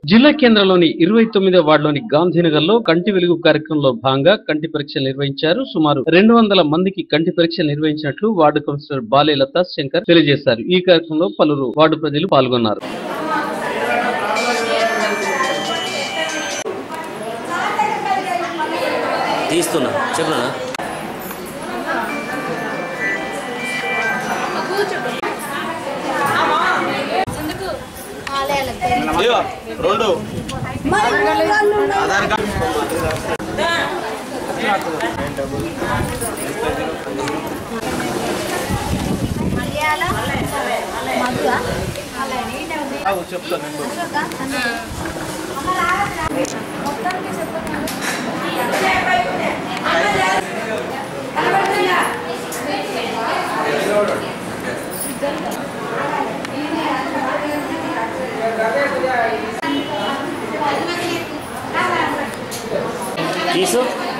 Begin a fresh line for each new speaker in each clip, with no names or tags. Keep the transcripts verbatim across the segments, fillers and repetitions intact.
జిల్లా కేంద్రంలోని ఇరవై తొమ్మిదో వార్డులోని గాంధీనగర్లో కంటి వెలుగు కార్యక్రమంలో భాగంగా కంటి పరీక్షలు నిర్వహించారు. సుమారు రెండు వందల మందికి కంటి పరీక్షలు నిర్వహించినట్లు వార్డు కౌన్సిలర్ బాలే లతా శంకర్ తెలియజేశారు. ఈ కార్యక్రమంలో పలువురు వార్డు ప్రజలు పాల్గొన్నారు.
తీస్తున్నా చెప్పనా రెండు ఆధార్ కార్డు చెప్తాను. తీసు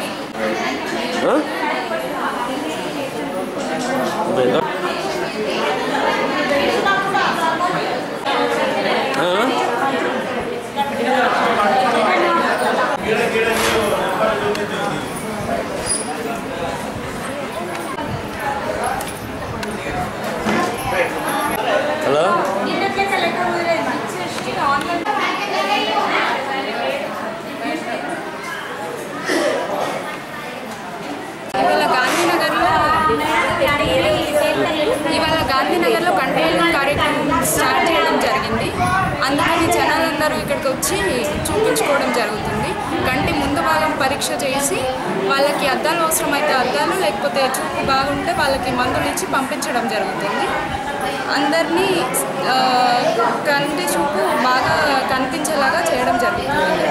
హలో
ఇవాళ గాంధీనగర్లో కంటి వెలుగు కార్యక్రమం స్టార్ట్ చేయడం జరిగింది. అందుకని జనాలందరూ ఇక్కడికి వచ్చి చూపించుకోవడం జరుగుతుంది. కంటి ముందు భాగం పరీక్ష చేసి వాళ్ళకి అద్దాలు అవసరమైతే అద్దాలు, లేకపోతే చూపు బాగుంటే వాళ్ళకి మందులు ఇచ్చి పంపించడం జరుగుతుంది. అందరినీ కంటి చూపు బాగా కనిపించేలాగా చేయడం జరుగుతుంది.